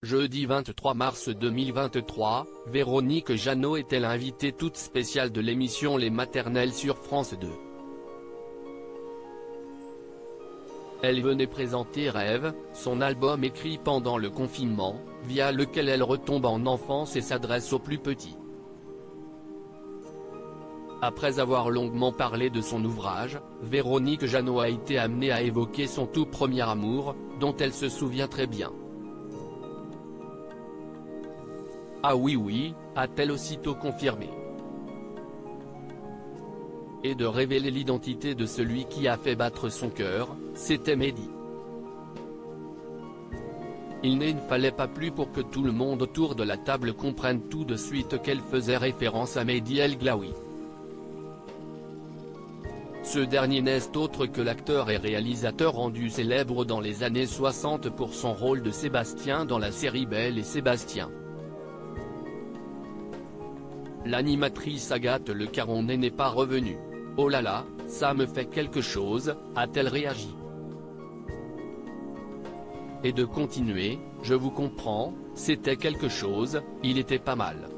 Jeudi 23 mars 2023, Véronique Jeannot était l'invitée toute spéciale de l'émission Les Maternelles sur France 2. Elle venait présenter Rêve, son album écrit pendant le confinement, via lequel elle retombe en enfance et s'adresse aux plus petits. Après avoir longuement parlé de son ouvrage, Véronique Jeannot a été amenée à évoquer son tout premier amour, dont elle se souvient très bien. Ah oui, a-t-elle aussitôt confirmé. Et de révéler l'identité de celui qui a fait battre son cœur, c'était Mehdi. Il ne fallait pas plus pour que tout le monde autour de la table comprenne tout de suite qu'elle faisait référence à Mehdi El Glaoui. Ce dernier n'est autre que l'acteur et réalisateur rendu célèbre dans les années 60 pour son rôle de Sébastien dans la série Belle et Sébastien. L'animatrice Agathe Le Caron n'est pas revenue. Oh là là, ça me fait quelque chose, a-t-elle réagi. Et de continuer, je vous comprends, c'était quelque chose, il était pas mal.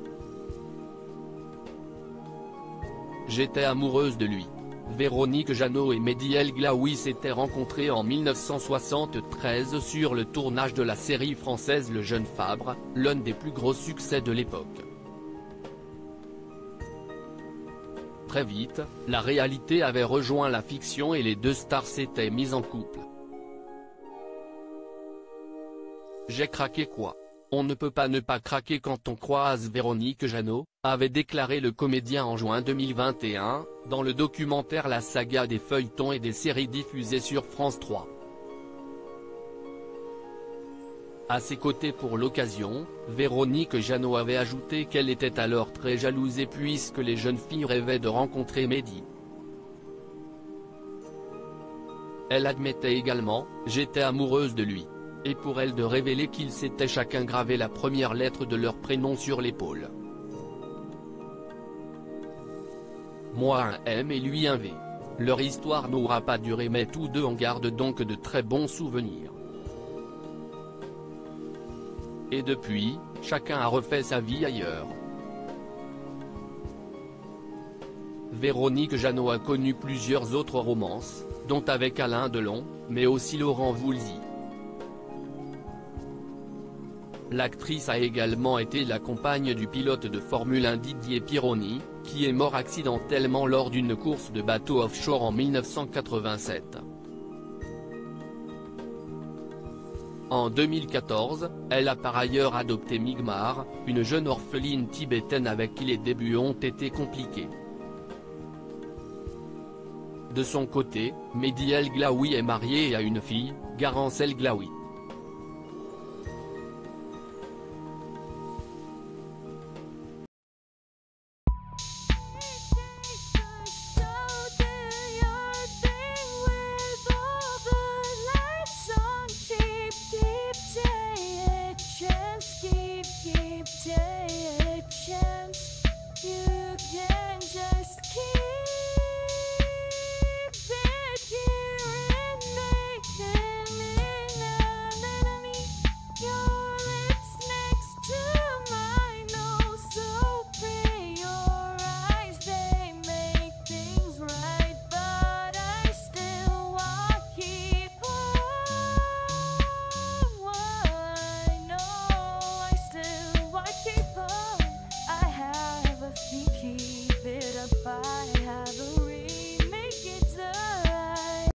J'étais amoureuse de lui. Véronique Jeannot et Mehdi El Glaoui s'étaient rencontrés en 1973 sur le tournage de la série française Le Jeune Fabre, l'un des plus gros succès de l'époque. Très vite, la réalité avait rejoint la fiction et les deux stars s'étaient mises en couple. J'ai craqué quoi. On ne peut pas ne pas craquer quand on croise Véronique Jeannot, avait déclaré le comédien en juin 2021, dans le documentaire La saga des feuilletons et des séries diffusées sur France 3. À ses côtés pour l'occasion, Véronique Jeannot avait ajouté qu'elle était alors très jalouse puisque les jeunes filles rêvaient de rencontrer Mehdi. Elle admettait également « J'étais amoureuse de lui », et pour elle de révéler qu'ils s'étaient chacun gravé la première lettre de leur prénom sur l'épaule. Moi un M et lui un V. Leur histoire n'aura pas duré mais tous deux en gardent donc de très bons souvenirs. Et depuis, chacun a refait sa vie ailleurs. Véronique Jeannot a connu plusieurs autres romances, dont avec Alain Delon, mais aussi Laurent Voulzy. L'actrice a également été la compagne du pilote de Formule 1 Didier Pironi, qui est mort accidentellement lors d'une course de bateau offshore en 1987. En 2014, elle a par ailleurs adopté Migmar, une jeune orpheline tibétaine avec qui les débuts ont été compliqués. De son côté, Mehdi El Glaoui est marié et a une fille, Garance El Glaoui.